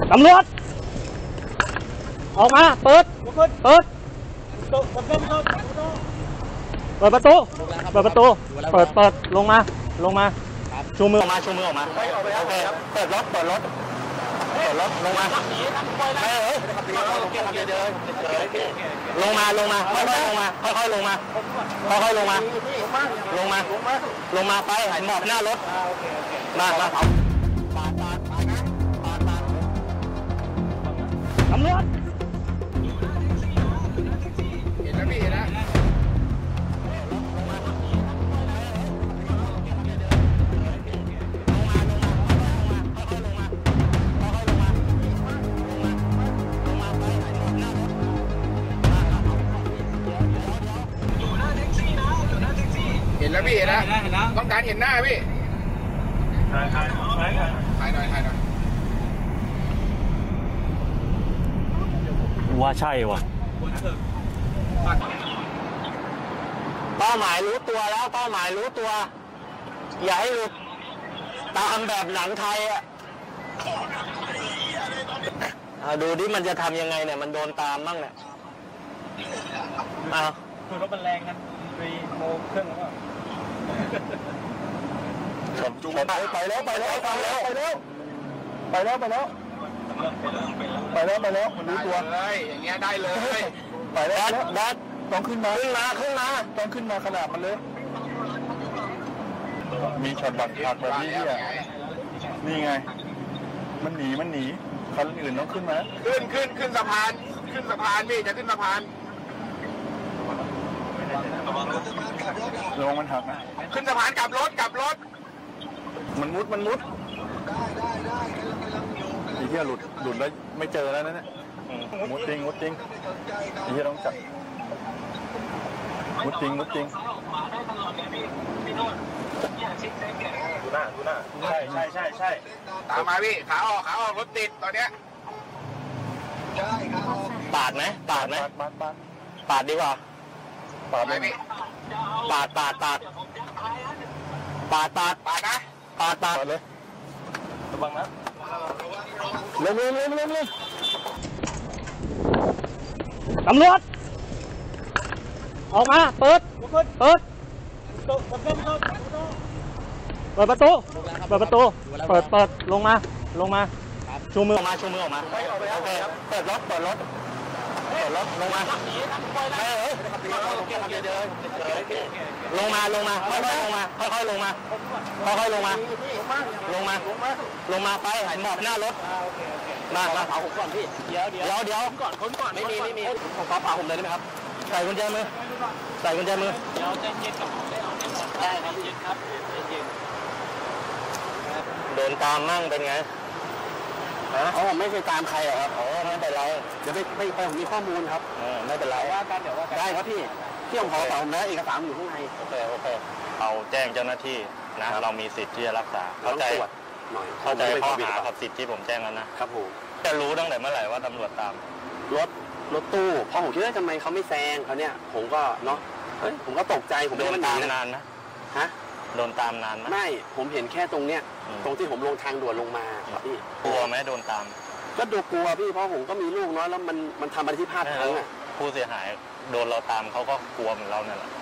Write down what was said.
ตำรวจออกมาเปิดเปิดประตูเปิดลงมาชูมือออกมาโอเคเปิดรถลงมาค่อยลงมาไปหมอบหน้ารถมาตำรวจเห็นแล้วพี่เห็นแล้วเห็นแล้วพี่เห็นแล้วต้องการเห็นหน้าพี่ถ่ายหน่อยว่าใช่วะเป้าหมายรู้ตัวแล้วอย่าให้หลุดตามแบบหนังไทยอ่ะดูดิมันจะทำยังไงเนี่ยมันโดนตามบ้างเนี่ยคือรถมันแรงนะ3 โมงครึ่งแล้วจุ๊บไปแล้วมันรู้ตัวเลยอย่างเงี้ยได้เลยไปแล้วดัดต้องขึ้นมาต้องขึ้นมาขนาดมันเลยมีช็อตบัตรขาดแบบนี้ที่นี่ไงมันหนีคันอื่นต้องขึ้นมาขึ้นสะพานพี่จะขึ้นสะพานระวังมันหักนะขึ้นสะพานกลับรถมันมุดไอ้เหี้ยหลุดแล้วไม่เจอแล้วนะเนี่ยมุดจริงไอ้เหี้ยต้องจับมุดจริงดูหน้าใช่ตามมาพี่ขาออกรถติดตอนเนี้ยปาดไหมปาดดีกว่าปาดเลยพี่ปาดนะปาดเลยระวังนะเร็วตำรวจออกมาเปิดประตูเปิดลงมาชูมือออกมาโอเคเปิดรถลงมาค่อยลงมาไปหมอบหน้ารถมาเผาผมก่อนพี่เดี๋ยวคนก่อนไม่มีผมขอเผาผมเลยได้ไหมครับใส่กุญแจมือเดี๋ยวใจเย็นกับได้ครับเย็นครับโดนตามมั่งเป็นไงไม่เคยตามใครหรอครับไม่เป็นไรเดี๋ยวไปผมมีข้อมูลครับไม่เป็นไรว่ากันเดี๋ยวว่าได้ครับพี่ผมขอเผานะเอกสารอยู่ข้างในโอเคเอาแจ้งเจ้าหน้าที่นะเรามีสิทธิ์ที่จะรักษาเข้าใจข้อหากับสิทธิ์ที่ผมแจ้งแล้วนะครับผมจะรู้ตั้งแต่เมื่อไหร่ว่าตำรวจตามรถตู้พอผมคิดว่าทำไมเขาไม่แซงเขาเนี่ยผมก็เนาะผมก็ตกใจผมโดนตามนานนะโดนตามนานไหมไม่ผมเห็นแค่ตรงเนี้ยตรงที่ผมลงทางด่วนลงมาครับพี่กลัวไหมโดนตามก็ดูกลัวพี่เพราะผมก็มีลูกน้อยแล้วมันทำอะไรที่พลาดพลั้งอ่ะผู้เสียหายโดนเราตามเขาก็กลัวเหมือนเราเนี่ยแหละ